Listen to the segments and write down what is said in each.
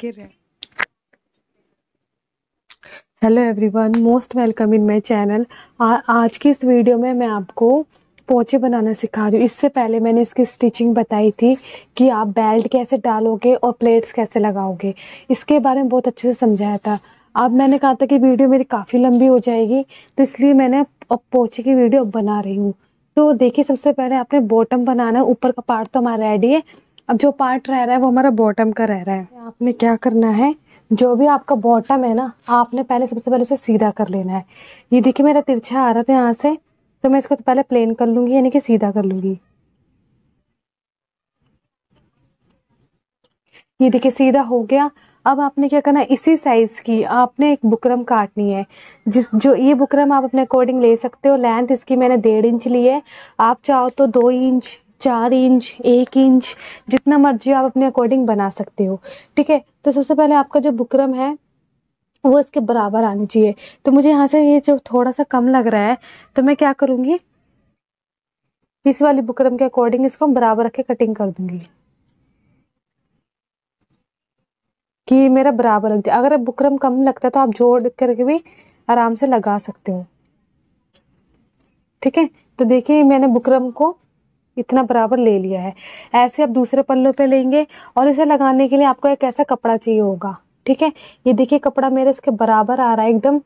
गिर रहा है। Hello everyone, most welcome in my channel. आज की इस वीडियो में मैं आपको पोंचे बनाना सिखा रही हूँ। इससे पहले मैंने इसकी स्टिचिंग बताई थी कि आप बेल्ट कैसे डालोगे और प्लेट्स कैसे लगाओगे, इसके बारे में बहुत अच्छे से समझाया था। अब मैंने कहा था कि वीडियो मेरी काफ़ी लंबी हो जाएगी, तो इसलिए मैंने अब पोंचे की वीडियो बना रही हूँ। तो देखिए, सबसे पहले आपने बॉटम बनाना है। ऊपर का पार्ट तो हमारा रेडी है, अब जो पार्ट रह रहा है वो हमारा बॉटम का रह रहा है। आपने क्या करना है, जो भी आपका बॉटम है ना, आपने पहले सबसे पहले उसे सीधा कर लेना है। ये देखिए मेरा तिरछा आ रहा था यहाँ से, तो मैं इसको तो पहले प्लेन कर लूंगी, यानी कि सीधा कर लूंगी। ये देखिए सीधा हो गया। अब आपने क्या करना है, इसी साइज की आपने एक बुकरम काटनी है। जो ये बुकरम आप अपने अकॉर्डिंग ले सकते हो। लेंथ इसकी मैंने 1.5 इंच ली है। आप चाहो तो 2 इंच, 4 इंच, 1 इंच, जितना मर्जी आप अपने अकॉर्डिंग बना सकते हो। ठीक है, तो सबसे पहले आपका जो बुकरम है वो इसके बराबर आनी चाहिए। तो मुझे यहाँ से ये जो थोड़ा सा कम लग रहा है, तो मैं क्या करूंगी, इस वाली बुकरम के अकॉर्डिंग इसको बराबर रख के कटिंग कर दूंगी कि मेरा बराबर लग जाए। अगर बुकरम कम लगता है तो आप जोड़ करके भी आराम से लगा सकते हो। ठीक है, तो देखिए मैंने बुकरम को इतना बराबर ले लिया है। ऐसे आप दूसरे पल्लों पे लेंगे और इसे लगाने के लिए आपको एक ऐसा कपड़ा चाहिए होगा। ठीक है, ये देखिए कपड़ा मेरे इसके बराबर आ रहा है एकदम।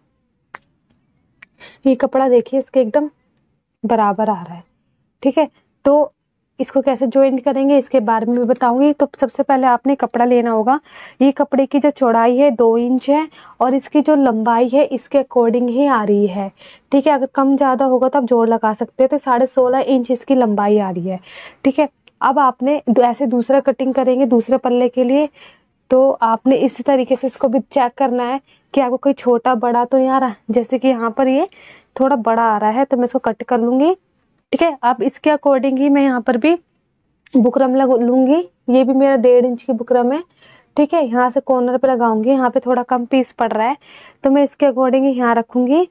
ये कपड़ा देखिए इसके एकदम बराबर आ रहा है। ठीक है, तो इसको कैसे ज्वाइंट करेंगे इसके बारे में भी बताऊंगी। तो सबसे पहले आपने कपड़ा लेना होगा। ये कपड़े की जो चौड़ाई है 2 इंच है, और इसकी जो लंबाई है इसके अकॉर्डिंग ही आ रही है। ठीक है, अगर कम ज़्यादा होगा तो आप जोड़ लगा सकते हैं। तो 16.5 इंच इसकी लंबाई आ रही है। ठीक है, अब आपने ऐसे दूसरा कटिंग करेंगे दूसरे पल्ले के लिए, तो आपने इसी तरीके से इसको भी चेक करना है कि आपको कोई छोटा बड़ा तो नहीं आ रहा। जैसे कि यहाँ पर ये थोड़ा बड़ा आ रहा है, तो मैं इसको कट कर लूंगी। ठीक है, अब इसके अकॉर्डिंग ही मैं यहाँ पर भी बुकरम लग लूंगी। ये भी मेरा 1.5 इंच की बुकरम है। ठीक है, यहाँ से कॉर्नर पे लगाऊंगी। यहाँ पे थोड़ा कम पीस पड़ रहा है, तो मैं इसके अकॉर्डिंग ही यहाँ रखूंगी।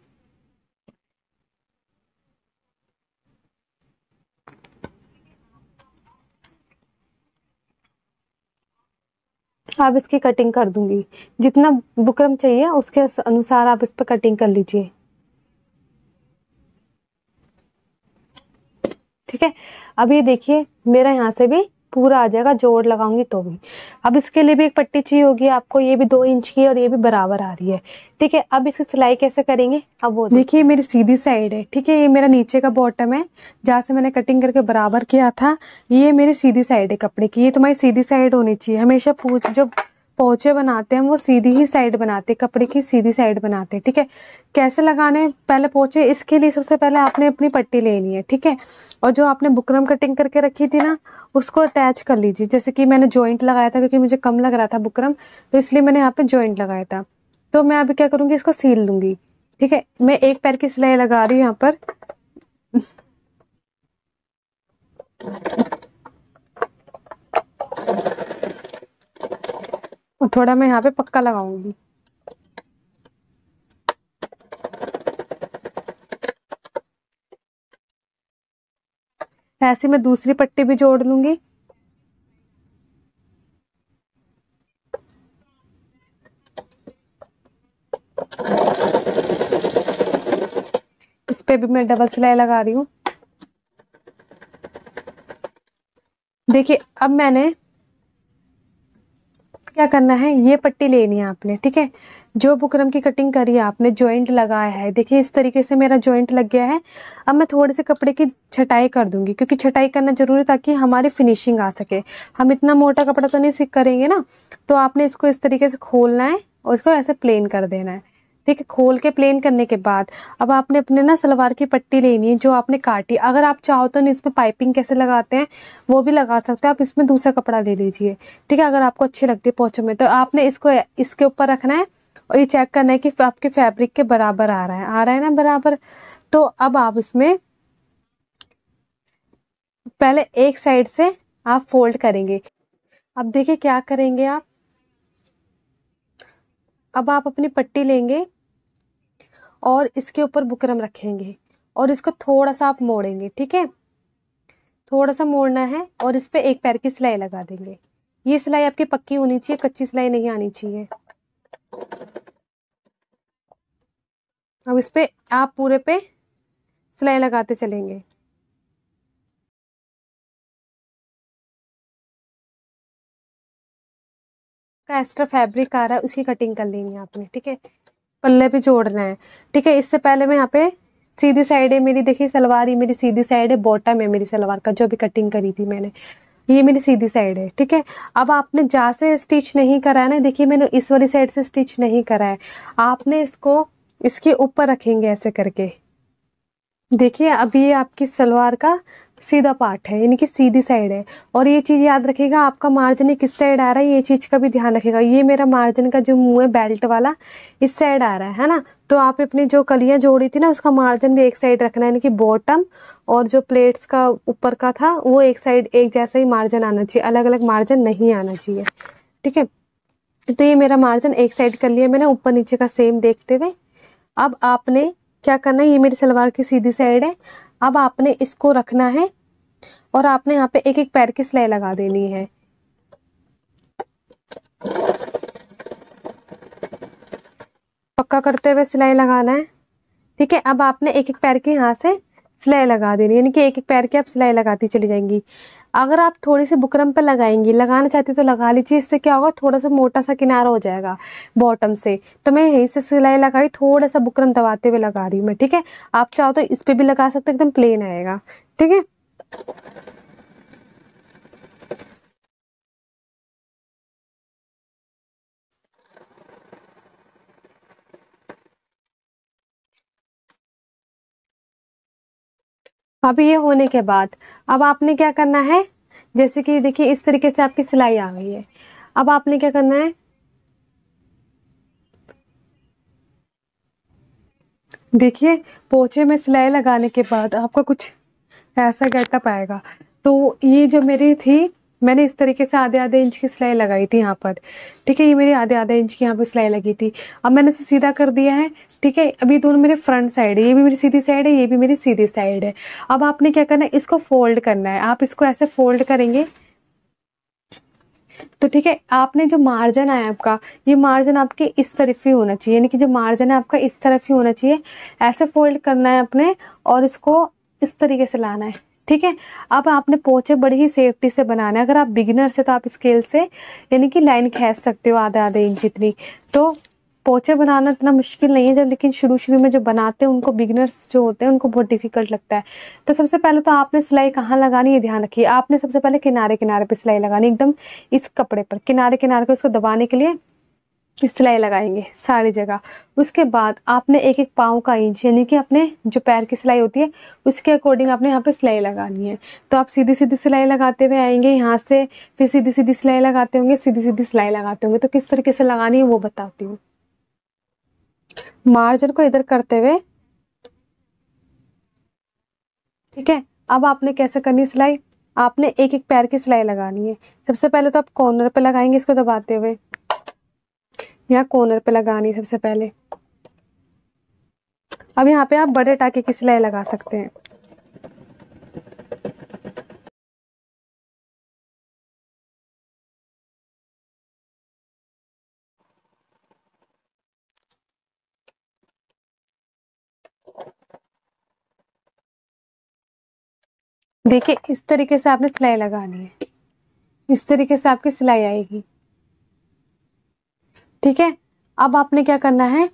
अब इसकी कटिंग कर दूंगी। जितना बुकरम चाहिए उसके अनुसार आप इस पर कटिंग कर लीजिए। ठीक है, अब ये देखिए मेरा यहाँ से भी पूरा आ जाएगा, जोड़ लगाऊंगी तो भी। अब इसके लिए भी एक पट्टी चाहिए होगी आपको। ये भी 2 इंच की और ये भी बराबर आ रही है। ठीक है, अब इसकी सिलाई कैसे करेंगे, अब वो देखिए मेरी सीधी साइड है। ठीक है, ये मेरा नीचे का बॉटम है जहाँ से मैंने कटिंग करके बराबर किया था। ये मेरी सीधी साइड है कपड़े की। ये तुम्हारी सीधी साइड होनी चाहिए हमेशा। पूछ जो पोंचे बनाते हैं वो सीधी ही साइड बनाते हैं, कपड़े की सीधी साइड बनाते हैं। ठीक है, कैसे लगाने पहले पोंचे, इसके लिए सबसे पहले आपने अपनी पट्टी लेनी है। ठीक है, और जो आपने बुकरम कटिंग करके रखी थी ना, उसको अटैच कर लीजिए। जैसे कि मैंने जॉइंट लगाया था क्योंकि मुझे कम लग रहा था बुकरम, तो इसलिए मैंने यहाँ पे जॉइंट लगाया था। तो मैं अभी क्या करूँगी, इसको सील लूंगी। ठीक है, मैं एक पैर की सिलाई लगा रही हूँ यहाँ पर। और थोड़ा मैं यहाँ पे पक्का लगाऊंगी। ऐसे मैं दूसरी पट्टी भी जोड़ लूंगी। इस पे भी मैं डबल सिलाई लगा रही हूँ। देखिए अब मैंने क्या करना है, ये पट्टी लेनी है आपने। ठीक है, जो बुकरम की कटिंग करी है आपने, जॉइंट लगाया है, देखिए इस तरीके से मेरा जॉइंट लग गया है। अब मैं थोड़े से कपड़े की छटाई कर दूंगी, क्योंकि छटाई करना जरूरी है ताकि हमारी फिनिशिंग आ सके। हम इतना मोटा कपड़ा तो नहीं सिक करेंगे ना, तो आपने इसको इस तरीके से खोलना है और इसको ऐसे प्लेन कर देना है। ठीक है, खोल के प्लेन करने के बाद अब आपने अपने ना सलवार की पट्टी लेनी है जो आपने काटी। अगर आप चाहो तो इसमें पाइपिंग कैसे लगाते हैं वो भी लगा सकते हैं आप। इसमें दूसरा कपड़ा ले लीजिए। ठीक है, अगर आपको अच्छी लगती है पोंचों में, तो आपने इसको इसके ऊपर रखना है और ये चेक करना है कि आपके फैब्रिक के बराबर आ रहा है ना बराबर। तो अब आप इसमें पहले एक साइड से आप फोल्ड करेंगे। अब देखिए क्या करेंगे आप, अब आप अपनी पट्टी लेंगे और इसके ऊपर बुकरम रखेंगे और इसको थोड़ा सा आप मोड़ेंगे। ठीक है, थोड़ा सा मोड़ना है और इस पे एक पैर की सिलाई लगा देंगे। ये सिलाई आपकी पक्की होनी चाहिए, कच्ची सिलाई नहीं आनी चाहिए। अब इस पे आप पूरे पे सिलाई लगाते चलेंगे। का एक्स्ट्रा फैब्रिक आ रहा है उसकी कटिंग कर लेनी है आपने, ठीक है। पल्ले पे जोड़ना है, ठीक है। इससे पहले मैं यहाँ पे सीधी साइड है मेरी, देखिए सलवार ही मेरी सीधी साइड है, बॉटम है मेरी सलवार का जो भी कटिंग करी थी मैंने, ये मेरी सीधी साइड है, ठीक है। अब आपने जहाँ से स्टिच नहीं करा है ना, देखिए मैंने इस वाली साइड से स्टिच नहीं करा है, आपने इसको इसके ऊपर रखेंगे ऐसे करके। देखिए अभी ये आपकी सलवार का सीधा पार्ट है, यानी कि सीधी साइड है। और ये चीज याद रखिएगा, आपका मार्जिन किस साइड आ रहा है, ये चीज का भी ध्यान रखिएगा। ये मेरा मार्जिन का जो मुंह है बेल्ट वाला, इस साइड आ रहा है ना। तो आप अपनी जो कलियां जोड़ी थी ना, उसका मार्जिन भी एक साइड रखना है, यानी कि बॉटम और जो प्लेट्स का ऊपर का था वो एक साइड एक जैसा ही मार्जिन आना चाहिए, अलग अलग मार्जिन नहीं आना चाहिए, ठीक है। तो ये मेरा मार्जिन एक साइड कर लिया मैंने, ऊपर नीचे का सेम देखते हुए। अब आपने क्या करना है, ये मेरी सलवार की सीधी साइड है, अब आपने इसको रखना है और आपने यहाँ पे एक एक पैर की सिलाई लगा देनी है। पक्का करते हुए सिलाई लगाना है, ठीक है। अब आपने एक एक पैर की यहाँ से सिलाई लगा देनी है, यानी कि एक एक पैर की आप सिलाई लगाती चली जाएंगी। अगर आप थोड़ी सी बुकरम पे लगाएंगी, लगाना चाहती तो लगा लीजिए, इससे क्या होगा थोड़ा सा मोटा सा किनारा हो जाएगा बॉटम से। तो मैं यहीं से सिलाई लगाई, थोड़ा सा बुकरम दबाते हुए लगा रही हूँ मैं, ठीक है। आप चाहो तो इस पे भी लगा सकते हो, एकदम प्लेन आएगा, ठीक है। अब ये होने के बाद अब आपने क्या करना है, जैसे कि देखिए इस तरीके से आपकी सिलाई आ गई है। अब आपने क्या करना है, देखिए पोंचे में सिलाई लगाने के बाद आपका कुछ ऐसा गेटअप आएगा। तो ये जो मेरी थी, मैंने इस तरीके से आधे आधे इंच की सिलाई लगाई थी यहाँ पर, ठीक है। ये मेरी आधे आधे इंच की यहाँ पर सिलाई लगी थी। अब मैंने इसे सीधा कर दिया है, ठीक है। अब ये दोनों मेरे फ्रंट साइड है, ये भी मेरी सीधी साइड है, ये भी मेरी सीधी साइड है। अब आपने क्या करना है, इसको फोल्ड करना है। आप इसको ऐसे फोल्ड करेंगे तो ठीक है, आपने जो मार्जिन है आपका, ये मार्जिन आपके इस तरफ ही होना चाहिए, यानी कि जो मार्जिन है आपका इस तरफ ही होना चाहिए। ऐसे फोल्ड करना है अपने और इसको इस तरीके से लाना है, ठीक है। अब आपने पोंचे बड़ी ही सेफ्टी से बनाना है। अगर आप बिगिनर से तो आप स्केल से यानी कि लाइन खींच सकते हो आधे आधे इंच जितनी। तो पोंचे बनाना इतना मुश्किल नहीं है जब, लेकिन शुरू शुरू में जो बनाते हैं उनको, बिगिनर्स जो होते हैं उनको बहुत डिफिकल्ट लगता है। तो सबसे पहले तो आपने सिलाई कहाँ लगानी है ध्यान रखिए। आपने सबसे पहले किनारे किनारे पे सिलाई लगानी, एकदम इस कपड़े पर किनारे किनारे को इसको दबाने के लिए सिलाई लगाएंगे सारी जगह। उसके बाद आपने एक एक पाँव का इंच, यानी कि अपने जो पैर की सिलाई होती है उसके अकॉर्डिंग आपने यहाँ पे सिलाई लगानी है। तो आप सीधी सीधी सिलाई लगाते हुए आएंगे यहाँ से, फिर सीधी सीधी सिलाई लगाते होंगे, सीधी सीधी सिलाई लगाते होंगे। तो किस तरीके से लगानी है वो बताती हूँ। मार्जिन को इधर करते हुए, ठीक है। अब आपने कैसे करनी सिलाई, आपने एक एक पैर की सिलाई लगानी है। सबसे पहले तो आप कॉर्नर पे लगाएंगे इसको दबाते हुए, यहाँ कॉर्नर पे लगानी है सबसे पहले। अब यहाँ पे आप बड़े टाके की सिलाई लगा सकते हैं। देखिए इस तरीके से आपने सिलाई लगानी है, इस तरीके से आपकी सिलाई आएगी, ठीक है। अब आपने क्या करना है,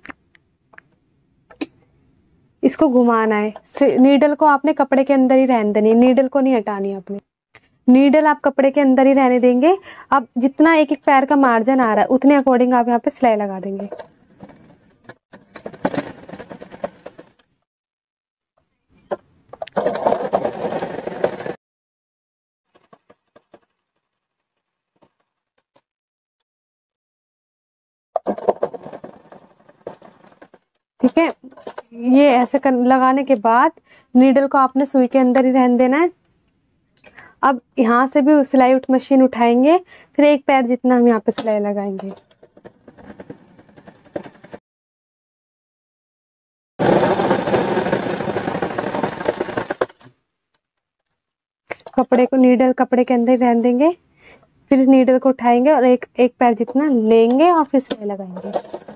इसको घुमाना है। नीडल को आपने कपड़े के अंदर ही रहने देनी है, नीडल को नहीं हटानी आपने। नीडल आप कपड़े के अंदर ही रहने देंगे। अब जितना एक एक पैर का मार्जिन आ रहा है उतने अकॉर्डिंग आप यहाँ पे सिलाई लगा देंगे। ठीक है, ये ऐसे लगाने के बाद नीडल को आपने सुई के अंदर ही रहने देना है। अब यहाँ से भी सिलाई मशीन उठाएंगे, फिर एक पैर जितना हम यहाँ पे सिलाई लगाएंगे। कपड़े को नीडल कपड़े के अंदर ही रहने देंगे, फिर इस नीडल को उठाएंगे और एक एक पैर जितना लेंगे और फिर सिलाई लगाएंगे।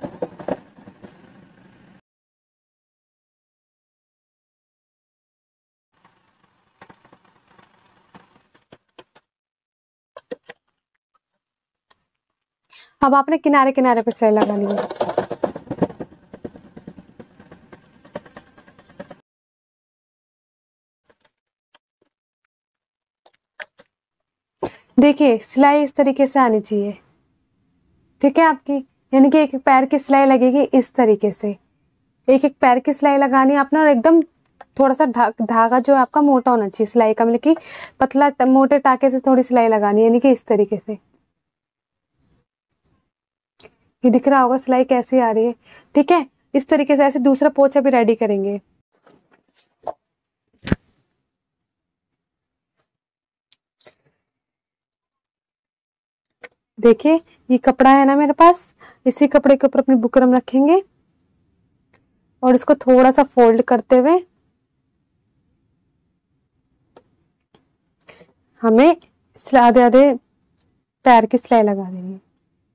अब आपने किनारे किनारे पे सिलाई लगानी है। देखिए सिलाई इस तरीके से आनी चाहिए, ठीक है आपकी, यानी कि एक एक पैर की सिलाई लगेगी इस तरीके से। एक एक पैर की सिलाई लगानी है आपने, और एकदम थोड़ा सा धागा जो है आपका मोटा होना चाहिए सिलाई का, मतलब कि पतला मोटे टाके से थोड़ी सिलाई लगानी है, यानी कि इस तरीके से। ये दिख रहा होगा सिलाई कैसी आ रही है, ठीक है। इस तरीके से ऐसे दूसरा पोंछा भी रेडी करेंगे। देखिए ये कपड़ा है ना मेरे पास, इसी कपड़े के ऊपर अपनी बुकरम रखेंगे और इसको थोड़ा सा फोल्ड करते हुए हमें आधे आधे पैर की सिलाई लगा देनी है।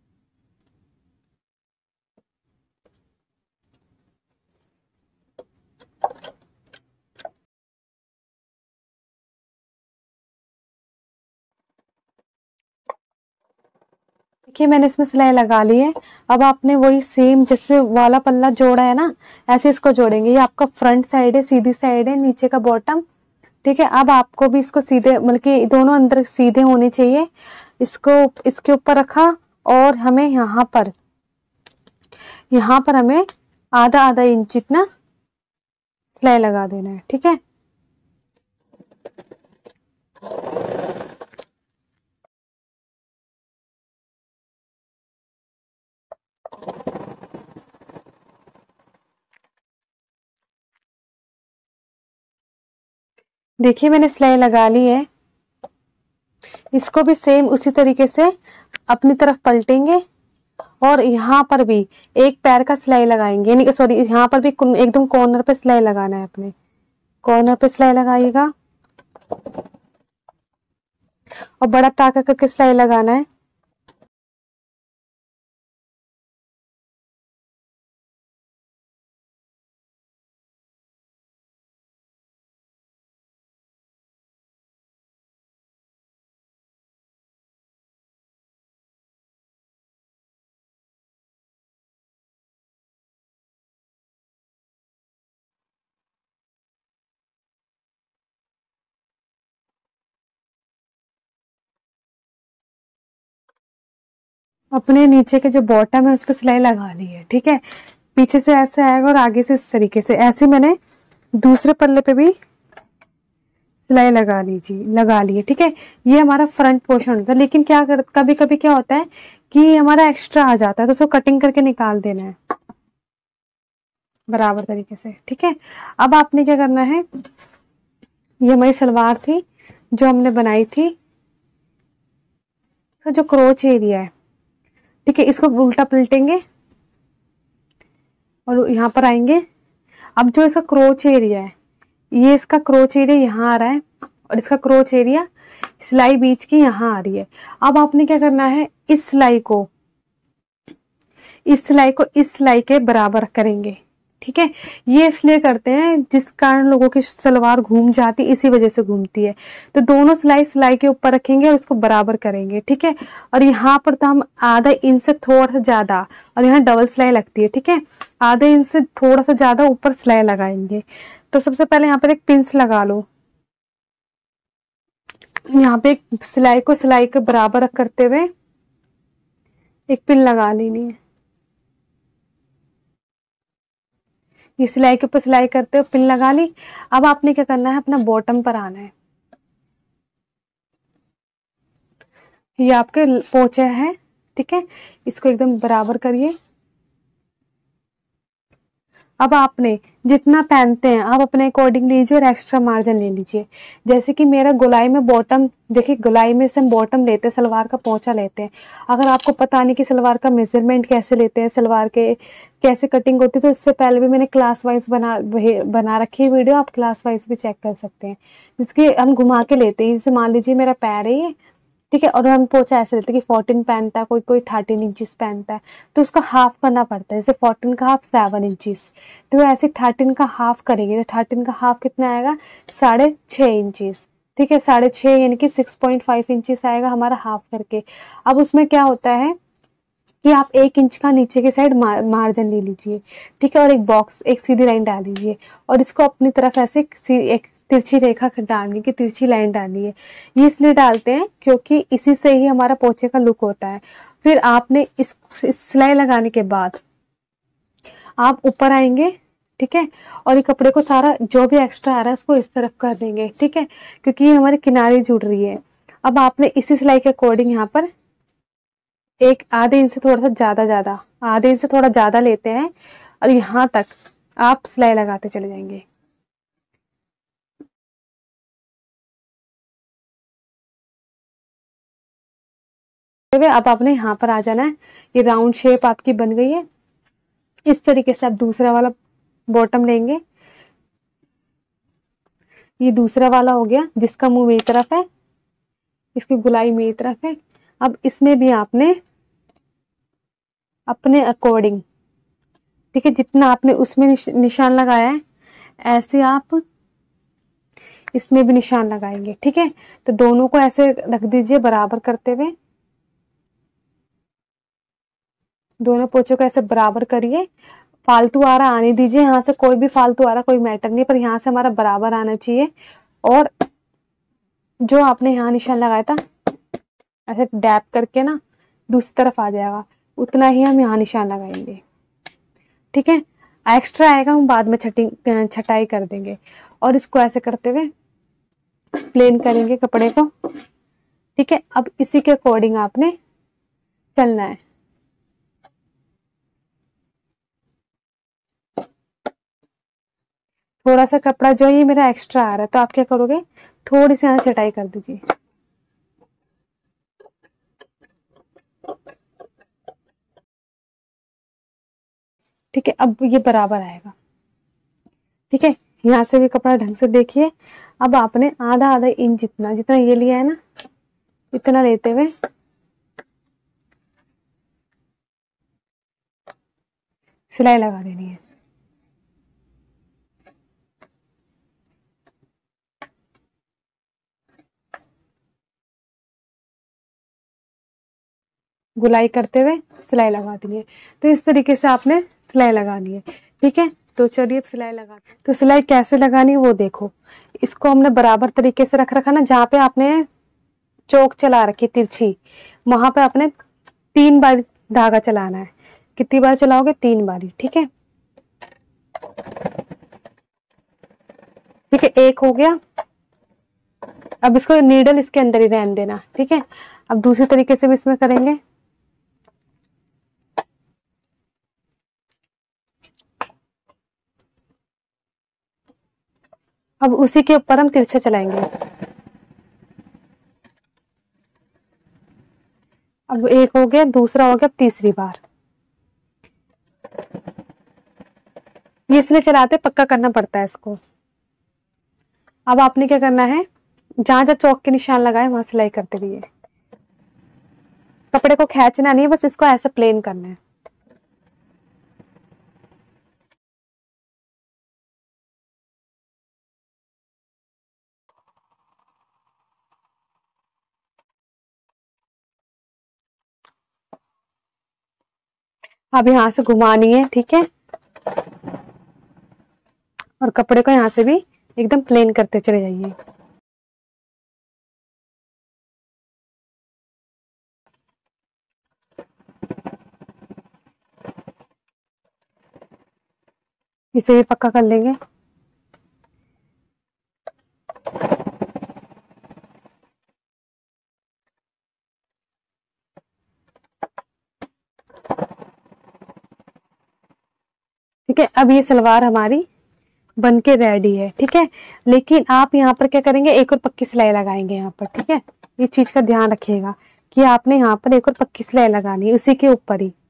देखिए मैंने इसमें सिलाई लगा ली है। अब आपने वही सेम जैसे वाला पल्ला जोड़ा है ना, ऐसे इसको जोड़ेंगे। ये आपका फ्रंट साइड है, सीधी साइड है, नीचे का बॉटम, ठीक है। अब आपको भी इसको सीधे, मतलब कि दोनों अंदर सीधे होने चाहिए। इसको इसके ऊपर रखा और हमें यहाँ पर हमें आधा आधा इंच जितना सिलाई लगा देना है, ठीक है। देखिए मैंने सिलाई लगा ली है। इसको भी सेम उसी तरीके से अपनी तरफ पलटेंगे और यहाँ पर भी एक पैर का सिलाई लगाएंगे, यानी कि सॉरी, यहाँ पर भी एकदम कॉर्नर पे सिलाई लगाना है। अपने कॉर्नर पे सिलाई लगाइएगा और बड़ा टाका करके सिलाई लगाना है। अपने नीचे के जो बॉटम है उस पर सिलाई लगा ली है, ठीक है। पीछे से ऐसे आएगा और आगे से इस तरीके से। ऐसे मैंने दूसरे पल्ले पे भी सिलाई लगा ली है, ठीक है। ये हमारा फ्रंट पोर्शन होता है। लेकिन कभी कभी क्या होता है कि हमारा एक्स्ट्रा आ जाता है, तो उसको कटिंग करके निकाल देना है बराबर तरीके से, ठीक है। अब आपने क्या करना है, ये हमारी सलवार थी जो हमने बनाई थी, इसका जो क्रोच एरिया है, ठीक है, इसको उल्टा पलटेंगे और यहाँ पर आएंगे। अब जो इसका क्रोच एरिया है, ये इसका क्रोच एरिया यहाँ आ रहा है और इसका क्रोच एरिया सिलाई बीच की यहाँ आ रही है। अब आपने क्या करना है, इस सिलाई को इस सिलाई के बराबर करेंगे, ठीक है। ये इसलिए करते हैं जिस कारण लोगों की सलवार घूम जाती, इसी वजह से घूमती है। तो दोनों सिलाई के ऊपर रखेंगे और इसको बराबर करेंगे, ठीक है। और यहाँ पर तो हम आधा इंच से थोड़ा सा ज्यादा, और यहाँ डबल सिलाई लगती है, ठीक है, आधे इंच से थोड़ा सा ज्यादा ऊपर सिलाई लगाएंगे। तो सबसे पहले यहाँ पर एक पिंस लगा लो। यहाँ पे एक सिलाई के बराबर करते हुए एक पिन लगा लेनी है। ये सिलाई के ऊपर सिलाई करते हुए पिन लगा ली। अब आपने क्या करना है, अपना बॉटम पर आना है। ये आपके पोंचे हैं, ठीक है, इसको एकदम बराबर करिए। अब आपने जितना पहनते हैं आप अपने अकॉर्डिंग लीजिए और एक्स्ट्रा मार्जिन ले लीजिए। जैसे कि मेरा गोलाई में बॉटम, देखिए गोलाई में से हम बॉटम लेते हैं, सलवार का पोंचा लेते हैं। अगर आपको पता नहीं कि सलवार का मेजरमेंट कैसे लेते हैं, सलवार के कैसे कटिंग होती है, तो इससे पहले भी मैंने क्लास वाइज बना रखी है वीडियो, आप क्लास वाइज भी चेक कर सकते हैं, जिसकी हम घुमा के लेते हैं। जैसे मान लीजिए मेरा पैर है ये, ठीक है। और हम पोछा ऐसे लेते हैं कि 14 पहनता है, कोई कोई 13 इंचेस पहनता है, तो उसका हाफ करना पड़ता है। जैसे 14 का हाफ 7 इंचेस, तो ऐसे 13 का हाफ करेंगे तो 13 का हाफ कितना आएगा, 6.5 इंचेस। ठीक है, 6.5 यानी कि 6.5 इंचेस आएगा हमारा हाफ करके। अब उसमें क्या होता है कि आप 1 इंच का नीचे के साइड मार्जिन ले लीजिए। ठीक है, और एक बॉक्स, एक सीधी लाइन डाल दीजिए और इसको अपनी तरफ ऐसे एक तिरछी रेखा डालनी की, तिरछी लाइन डालनी है। ये इसलिए डालते हैं क्योंकि इसी से ही हमारा पोछे का लुक होता है। फिर आपने इस सिलाई लगाने के बाद आप ऊपर आएंगे। ठीक है, और ये कपड़े को सारा जो भी एक्स्ट्रा आ रहा है उसको इस तरफ कर देंगे। ठीक है, क्योंकि ये हमारे किनारे जुड़ रही है। अब आपने इसी सिलाई के अकॉर्डिंग यहाँ पर एक आधे इंच से थोड़ा सा ज्यादा आधे इंच से थोड़ा ज्यादा लेते हैं और यहाँ तक आप सिलाई लगाते चले जाएंगे। अब आपने यहाँ पर आ जाना है। ये राउंड शेप आपकी बन गई है। इस तरीके से आप दूसरा वाला बॉटम लेंगे। ये दूसरा वाला हो गया जिसका मुंह मेरी तरफ है, इसकी गुलाई मेरी तरफ है। अब इसमें भी आपने अपने अकॉर्डिंग, ठीक है, जितना आपने उसमें निशान लगाया है ऐसे आप इसमें भी निशान लगाएंगे। ठीक है, तो दोनों को ऐसे रख दीजिए बराबर करते हुए, दोनों पोछों को ऐसे बराबर करिए। फालतू आ रहा आने दीजिए, यहाँ से कोई भी फालतू आ रहा कोई मैटर नहीं, पर यहाँ से हमारा बराबर आना चाहिए। और जो आपने यहाँ निशान लगाया था ऐसे डैप करके ना दूसरी तरफ आ जाएगा, उतना ही हम यहाँ निशान लगाएंगे। ठीक है, एक्स्ट्रा आएगा हम बाद में छटाई कर देंगे। और इसको ऐसे करते हुए प्लेन करेंगे कपड़े को। ठीक है, अब इसी के अकॉर्डिंग आपने चलना है। थोड़ा सा कपड़ा जो है मेरा एक्स्ट्रा आ रहा है, तो आप क्या करोगे, थोड़ी सी यहाँ चटाई कर दीजिए। ठीक है, अब ये बराबर आएगा। ठीक है, यहाँ से भी कपड़ा ढंग से देखिए। अब आपने आधा आधा इंच जितना जितना ये लिया है ना, इतना लेते हुए सिलाई लगा देनी है। गुलाई करते हुए सिलाई लगा देनी है। तो इस तरीके से आपने सिलाई लगानी है। ठीक है, तो चलिए अब सिलाई लगाते हैं। तो सिलाई कैसे लगानी है वो देखो। इसको हमने बराबर तरीके से रख रखा ना, जहाँ पे आपने चौक चला रखी तिरछी, वहां पे आपने 3 बार धागा चलाना है। कितनी बार चलाओगे, 3 बारी। ठीक है, ठीक है, एक हो गया। अब इसको नीडल इसके अंदर ही रहने देना। ठीक है, अब दूसरी तरीके से भी इसमें करेंगे। अब उसी के ऊपर हम तिरछे चलाएंगे। अब एक हो गया, दूसरा हो गया, अब तीसरी बार। ये इसलिए चलाते पक्का करना पड़ता है इसको। अब आपने क्या करना है, जहां जहां चौक के निशान लगाए वहां सिलाई करते रहिए। कपड़े को खींचना नहीं है, बस इसको ऐसे प्लेन करना है। अब यहां से घुमानी है। ठीक है, और कपड़े को यहां से भी एकदम प्लेन करते चले जाइए। इसे भी पक्का कर लेंगे। ठीक है, अब ये सलवार हमारी बन के रेडी है। ठीक है, लेकिन आप यहाँ पर क्या करेंगे, एक और पक्की सिलाई लगाएंगे यहाँ पर। ठीक है, ये चीज का ध्यान रखिएगा कि आपने यहाँ पर एक और पक्की सिलाई लगानी है उसी के ऊपर ही।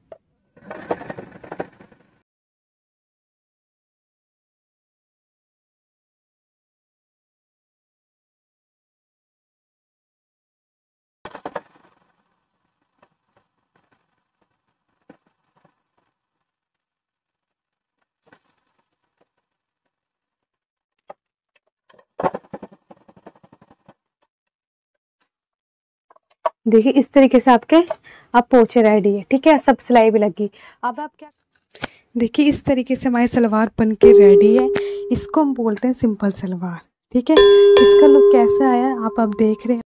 देखिए इस तरीके से आपके अब पोचे रेडी है। ठीक है, सब सिलाई भी लगी। अब आप क्या, देखिए इस तरीके से हमारी सलवार बन के रेडी है। इसको हम बोलते हैं सिंपल सलवार। ठीक है, इसका लुक कैसा आया आप अब देख रहे हैं।